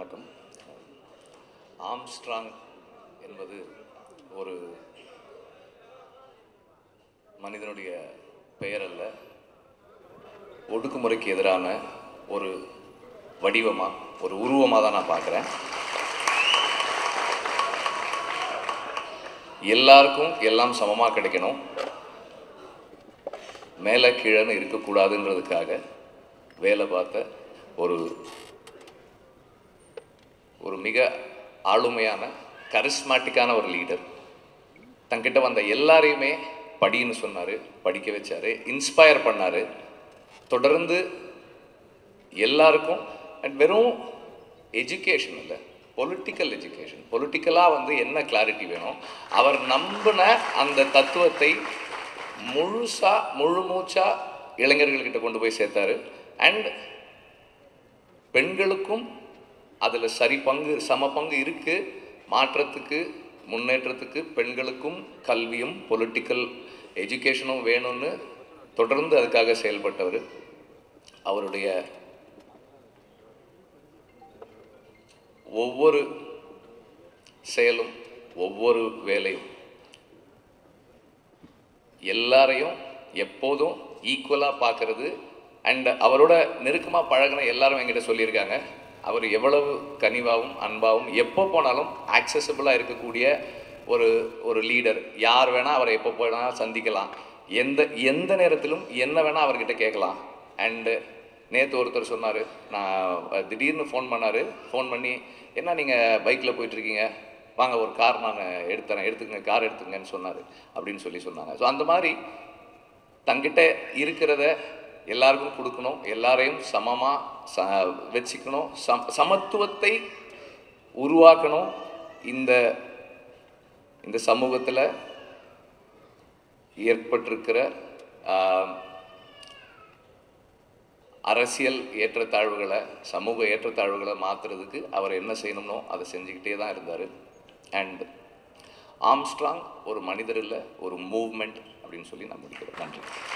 வணக்கம். ஆம்ஸ்ட்ராங் என்பது ஒரு மனிதனுடைய பெயர் அல்ல, ஒடுக்குமுறைக்கு எதிரான ஒரு வடிவமாக, ஒரு உருவமாக தான் நான் பார்க்குறேன். எல்லாருக்கும் எல்லாம் சமமாக கிடைக்கணும், மேலே கீழேன்னு இருக்கக்கூடாதுன்றதுக்காக வேலை பார்த்த ஒரு மிக ஆளுமையான கரிஸ்மாட்டிக்கான ஒரு லீடர். தங்கிட்ட வந்த எல்லாரையுமே படின்னு சொன்னார், படிக்க வச்சார், இன்ஸ்பயர் பண்ணார். தொடர்ந்து எல்லாருக்கும் வெறும் எஜுகேஷன் இல்லை, பொலிட்டிக்கல் எஜுகேஷன், பொலிட்டிக்கலாக என்ன கிளாரிட்டி வேணும், அவர் நம்பின அந்த தத்துவத்தை முழு மூச்சாக இளைஞர்கள்கிட்ட கொண்டு போய் சேர்த்தாரு. அண்ட் பெண்களுக்கும் அதில் சம பங்கு இருக்குது. மாற்றத்துக்கு, முன்னேற்றத்துக்கு பெண்களுக்கும் கல்வியும் பொலிட்டிக்கல் எஜுகேஷனும் வேணும்னு தொடர்ந்து அதுக்காக செயல்பட்டவர். அவருடைய ஒவ்வொரு செயலும், ஒவ்வொரு வேலையும் எல்லாரையும் எப்போதும் ஈக்குவலாக பார்க்கறது. அண்ட் அவரோட நெருக்கமாக பழகின எல்லாரும் என்கிட்ட சொல்லியிருக்காங்க, அவர் எவ்வளவு கனிவாகவும் அன்பாகவும் எப்போ போனாலும் ஆக்சசபிளாக இருக்கக்கூடிய ஒரு லீடர். யார் வேணால் அவரை எப்போ போனால் சந்திக்கலாம், எந்த நேரத்திலும் என்ன வேணால் அவர்கிட்ட கேட்கலாம். அண்டு நேற்று ஒருத்தர் சொன்னார், நான் திடீர்னு ஃபோன் பண்ணி, என்ன நீங்கள் பைக்கில் போயிட்டுருக்கீங்க, வாங்க ஒரு கார் நான் எடுத்துக்கங்க, கார் எடுத்துங்கன்னு சொன்னார் அப்படின்னு சொன்னாங்க. ஸோ அந்த மாதிரி தங்கிட்ட இருக்கிறத எல்லாருக்கும் கொடுக்கணும், எல்லாரையும் சமமாக வச்சுக்கணும், சமத்துவத்தை உருவாக்கணும். இந்த சமூகத்தில் ஏற்பட்டிருக்கிற அரசியல் ஏற்றத்தாழ்வுகளை, சமூக ஏற்றத்தாழ்வுகளை மாற்றுறதுக்கு அவர் என்ன செய்யணும்னோ அதை செஞ்சுக்கிட்டே தான் இருந்தார். அண்ட் ஆம்ஸ்ட்ராங் ஒரு மனிதர் இல்லை, ஒரு மூவ்மெண்ட் அப்படின்னு சொல்லி நான் முடிக்கிறேன். நன்றி.